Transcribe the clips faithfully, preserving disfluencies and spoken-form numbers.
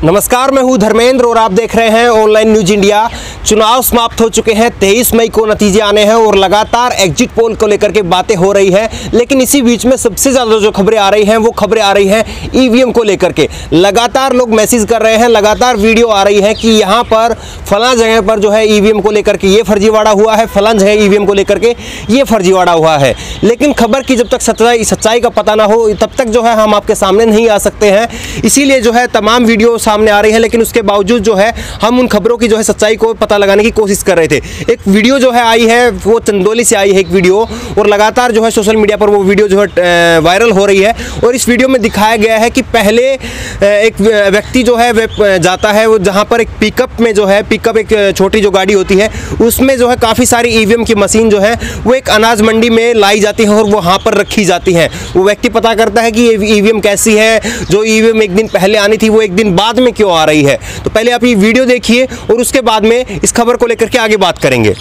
नमस्कार, मैं हूं धर्मेंद्र और आप देख रहे हैं ऑनलाइन न्यूज इंडिया। चुनाव समाप्त हो चुके हैं, तेईस मई को नतीजे आने हैं और लगातार एग्जिट पोल को लेकर के बातें हो रही है। लेकिन इसी बीच में सबसे ज़्यादा जो खबरें आ रही हैं वो खबरें आ रही हैं ईवीएम को लेकर के। लगातार लोग मैसेज कर रहे हैं, लगातार वीडियो आ रही है कि यहाँ पर फलां जगह पर जो है ईवीएम को लेकर के ये फर्जीवाड़ा हुआ है, फलां जगह ईवीएम को लेकर के ये फर्जीवाड़ा हुआ है। लेकिन खबर की जब तक सच्चाई सच्चाई का पता ना हो तब तक जो है हम आपके सामने नहीं आ सकते हैं। इसीलिए जो है तमाम वीडियो सामने आ रही है, लेकिन उसके बावजूद जो है हम उन खबरों की जो है सच्चाई को पता लगाने की कोशिश कर रहे थे। एक वीडियो जो है आई है वो चंदौली से आई है एक वीडियो, और लगातार जो है सोशल मीडिया पर वो वीडियो जो है वायरल हो रही है। और इस वीडियो में दिखाया गया है कि पहले एक व्यक्ति जो है वह जाता है वो जहाँ पर एक पिकअप में जो है पिकअप एक छोटी जो गाड़ी होती है उसमें जो है काफ़ी सारी ईवीएम की मशीन जो है वो एक अनाज मंडी में लाई जाती है और वो वहाँ पर रखी जाती है। वो व्यक्ति पता करता है कि ये ईवीएम कैसी है, जो ईवीएम एक दिन पहले आनी थी वो एक दिन बाद में क्यों आ रही है। तो पहले आप ये वीडियो देखिए और उसके बाद में इस खबर को लेकर के आगे बात करेंगे।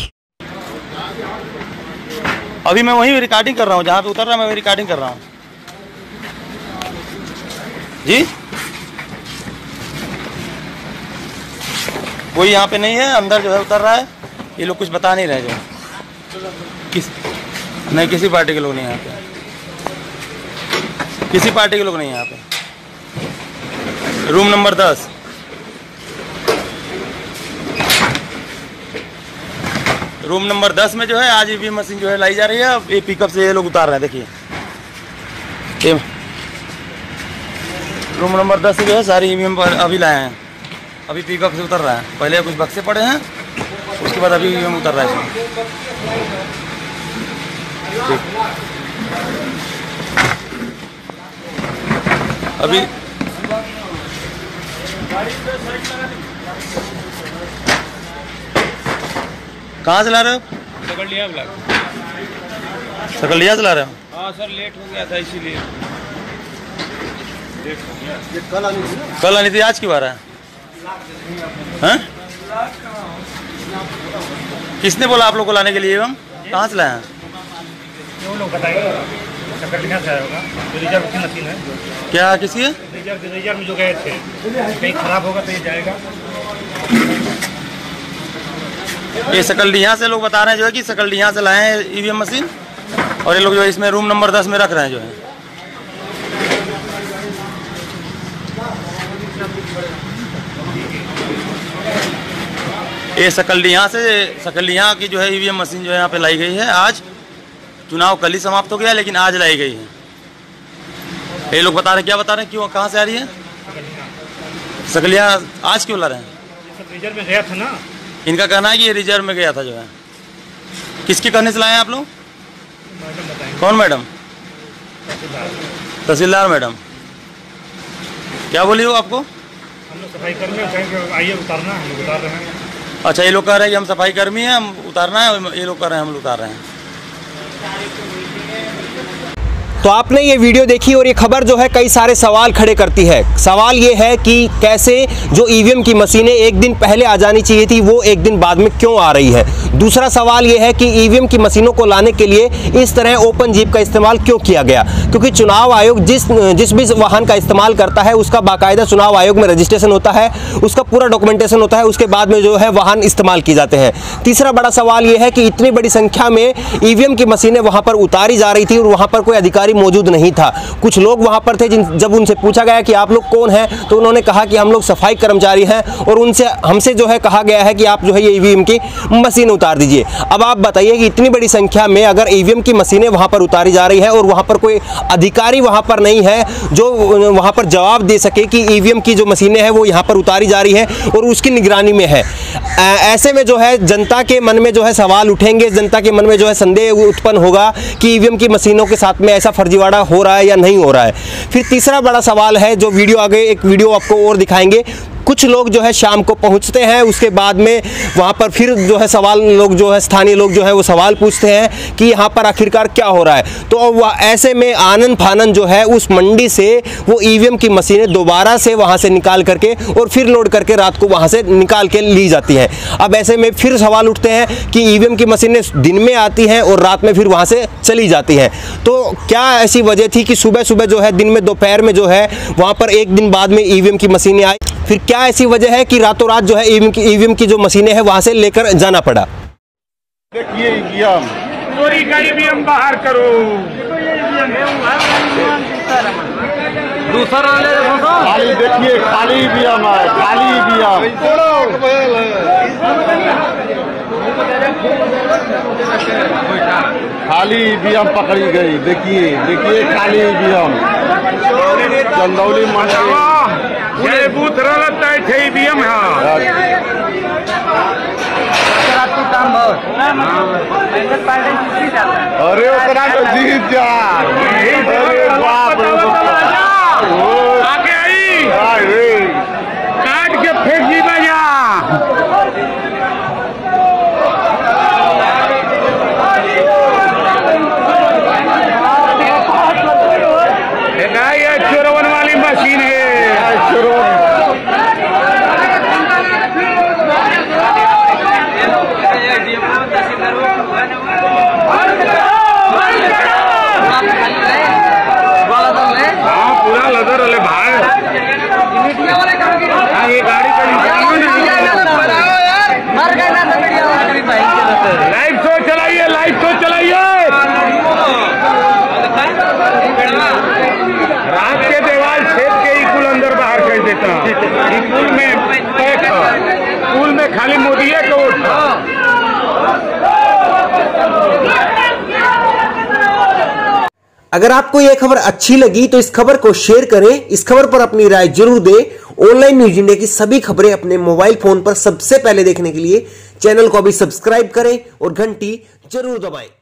अभी मैं वहीं रिकॉर्डिंग कर रहा हूँ, जहाँ पे उतर रहा है मैं वहीं रिकॉर्डिंग कर रहा हूँ जी। कोई यहाँ पे नहीं है, अंदर जो है उतर रहा है। ये लोग कुछ बता नहीं रहे, जो किस नहीं किसी पार्टी के लोग नहीं यहाँ पे, किसी पार्टी के लोग नहीं यहाँ पे। रूम नंबर दस, रूम नंबर दस में जो है आज ईवीएम मशीन जो है लाई जा रही है। ये पिकअप से ये लोग उतार रहे हैं, देखिए। रूम नंबर दस से जो है सारी ईवीएम पर अभी लाए हैं, अभी पिकअप से उतर रहा है। पहले कुछ बक्से पड़े हैं, उसके बाद अभी ईवीएम उतर रहा है। अभी कहाँ चला रहे हो? सकलिया सकलिया चला रहे हो? हाँ सर, लेट हो गया था इसीलिए। कल आनी थी, कल आनी थी, आज क्यों आ रहा है? हैं? किसने बोला आप लोग को लाने के लिए? हम कहाँ से लाए हैं? वो लोग बताएंगे, सकलिया से आया होगा। रिजर्व की मशीन है क्या? किसी है? रिजर्व रिजर्व में जो गए थे, कहीं खराब होगा तो ये जाएगा। ये सकलिया से लोग बता रहे हैं जो है कि सकलिया से लाए हैं ईवीएम मशीन, और ये लोग जो है इसमें रूम नंबर दस में रख रहे हैं जो है। ये सकलिया से सकलिया की जो है ईवीएम मशीन जो है यहाँ पे लाई गई है। आज चुनाव कल ही समाप्त हो गया, लेकिन आज लाई गई है। ये लोग बता रहे हैं, क्या बता रहे हैं, क्यों कहाँ से आ रही है सकलिया? आज क्यों ला रहे हैं? रिजर्व में गया था ना। इनका कहना है कि ये रिजर्व में गया था जो है। किसके कहने से लाए हैं आप लोग? कौन मैडम? तहसीलदार मैडम। क्या बोली हो आपको? हम लोग सफाई कर्मी हैं, आइए उतारना, हम लोग उतार रहे हैं। अच्छा, ये लोग कह रहे हैं कि हम सफाई कर्मी हैं, हम उतारना है। ये लोग कह रहे हैं हम उतार रहे हैं। तो आपने ये वीडियो देखी और ये खबर जो है कई सारे सवाल खड़े करती है। सवाल ये है कि कैसे जो ईवीएम की मशीनें एक दिन पहले आ जानी चाहिए थी वो एक दिन बाद में क्यों आ रही है। दूसरा सवाल ये है कि ईवीएम की मशीनों को लाने के लिए इस तरह ओपन जीप का इस्तेमाल क्यों किया गया, क्योंकि चुनाव आयोग जिस जिस भी वाहन का इस्तेमाल करता है उसका बाकायदा चुनाव आयोग में रजिस्ट्रेशन होता है, उसका पूरा डॉक्यूमेंटेशन होता है, उसके बाद में जो है वाहन इस्तेमाल किए जाते हैं। तीसरा बड़ा सवाल ये है कि इतनी बड़ी संख्या में ईवीएम की मशीनें वहाँ पर उतारी जा रही थी और वहाँ पर कोई अधिकारी मौजूद नहीं था। कुछ लोग वहां पर थे, जिन जब उनसे पूछा गया कि आप लोग कौन हैं तो उन्होंने कहा कि हम लोग सफाई कर्मचारी हैं, और उनसे हमसे जो है कहा गया है कि आप जो है ये ईवीएम की मशीन उतार दीजिए। अब आप बताइए कि इतनी बड़ी संख्या में अगर ईवीएम की मशीनें वहां पर उतारी जा रही है और वहां पर कोई अधिकारी वहां पर नहीं है जो वहां पर जवाब दे सके कि ईवीएम की जो मशीनें हैं वो यहाँ पर उतारी जा रही है और उसकी निगरानी में है, ऐसे में जो है जनता के मन में जो है सवाल उठेंगे, जनता के मन में जो है संदेह उत्पन्न होगा कि ईवीएम की मशीनों के साथ में ऐसा फर्जीवाड़ा हो रहा है या नहीं हो रहा है। फिर तीसरा बड़ा सवाल है, जो वीडियो आगे एक वीडियो आपको और दिखाएंगे, कुछ लोग जो है शाम को पहुंचते हैं, उसके बाद में वहाँ पर फिर जो है सवाल लोग जो है स्थानीय लोग जो है वो सवाल पूछते हैं कि यहाँ पर आखिरकार क्या हो रहा है। तो वह ऐसे में आनन फानन जो है उस मंडी से वो ईवीएम की मशीनें दोबारा से वहाँ से निकाल करके और फिर लोड करके रात को वहाँ से निकाल के ली जाती हैं। अब ऐसे में फिर सवाल उठते हैं कि ईवीएम की मशीनें दिन में आती हैं और रात में फिर वहाँ से चली जाती हैं, तो क्या ऐसी वजह थी कि सुबह सुबह जो है दिन में दोपहर में जो है वहाँ पर एक दिन बाद में ईवीएम की मशीनें आई। फिर क्या ऐसी वजह है कि रातों रात जो है ईवीएम की ईवीएम की जो मशीनें हैं वहां से लेकर जाना पड़ा? देखिए ईवीएम चोरी का ईवीएम बाहर करो। दूसरा खाली देखिए, खाली ईवीएम है, खाली ईवीएम। खाली ईवीएम पकड़ी गई। देखिए देखिए खाली ईवीएम चंदौली मंडी बूथ रहता है ईवीएम अरे ओकरा तो जीत जा। अरे बाप रे आगे आई अरे काट के फेंक दी बजा। ये चोरवन वाली मशीन है। हाँ पूरा लदर वाले भाई ये गाड़ी लाइव शो चलाइए, लाइव शो चलाइए। रात के देवाल छेद के ही पुल अंदर बाहर कर देता। पुल में पैक पुल में खाली मोदी है तो अगर आपको यह खबर अच्छी लगी तो इस खबर को शेयर करें, इस खबर पर अपनी राय जरूर दें। ऑनलाइन न्यूज इंडिया की सभी खबरें अपने मोबाइल फोन पर सबसे पहले देखने के लिए चैनल को अभी सब्सक्राइब करें और घंटी जरूर दबाएं।